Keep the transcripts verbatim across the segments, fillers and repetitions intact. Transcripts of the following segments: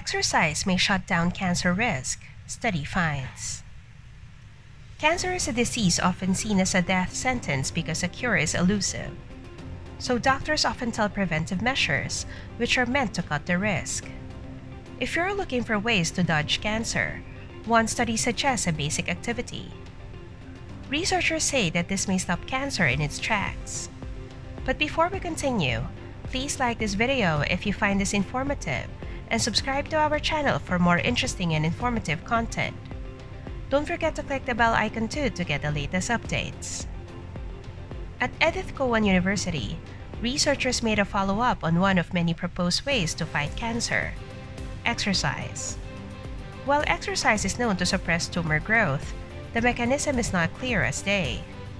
Exercise may shut down cancer risk, study finds. Cancer is a disease often seen as a death sentence because a cure is elusive. So doctors often tell preventive measures, which are meant to cut the risk. If you're looking for ways to dodge cancer, one study suggests a basic activity. Researchers say that this may stop cancer in its tracks. But before we continue, please like this video if you find this informative and subscribe to our channel for more interesting and informative content. Don't forget to click the bell icon too to get the latest updates. At Edith Cowan University, researchers made a follow-up on one of many proposed ways to fight cancer: exercise. While exercise is known to suppress tumor growth, the mechanism is not clear as day.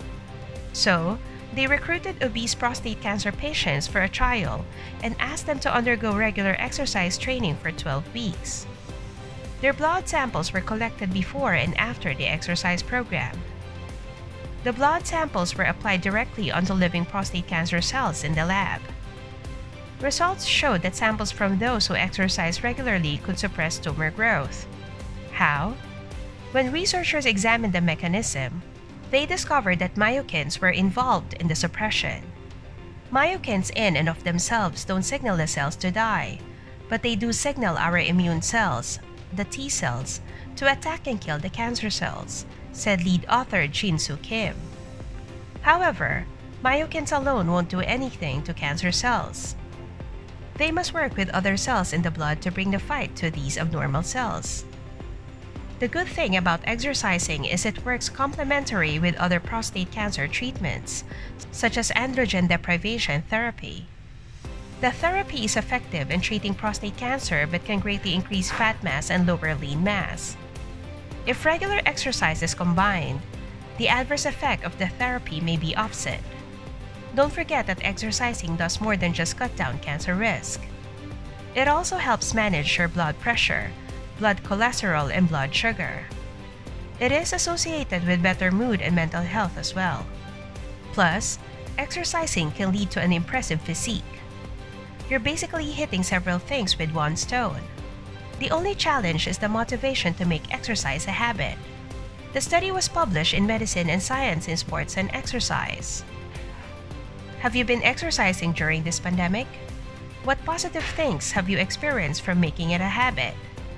So, they recruited obese prostate cancer patients for a trial and asked them to undergo regular exercise training for twelve weeks. Their blood samples were collected before and after the exercise program. The blood samples were applied directly onto living prostate cancer cells in the lab. Results showed that samples from those who exercise regularly could suppress tumor growth. How? When researchers examined the mechanism, they discovered that myokines were involved in the suppression. Myokines in and of themselves don't signal the cells to die, but they do signal our immune cells, the T cells, to attack and kill the cancer cells, said lead author Jin-Soo Kim. However, myokines alone won't do anything to cancer cells. They must work with other cells in the blood to bring the fight to these abnormal cells. The good thing about exercising is it works complementary with other prostate cancer treatments, such as androgen deprivation therapy. The therapy is effective in treating prostate cancer but can greatly increase fat mass and lower lean mass. If regular exercise is combined, the adverse effect of the therapy may be offset. Don't forget that exercising does more than just cut down cancer risk. It also helps manage your blood pressure, blood cholesterol, and blood sugar. It is associated with better mood and mental health as well. Plus, exercising can lead to an impressive physique. You're basically hitting several things with one stone. The only challenge is the motivation to make exercise a habit. The study was published in Medicine and Science in Sports and Exercise. Have you been exercising during this pandemic? What positive things have you experienced from making it a habit?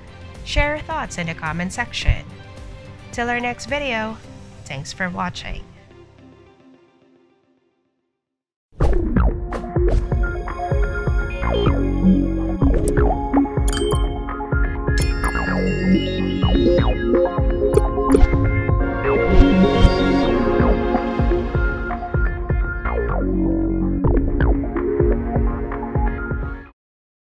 Share your thoughts in the comment section. Till our next video, thanks for watching.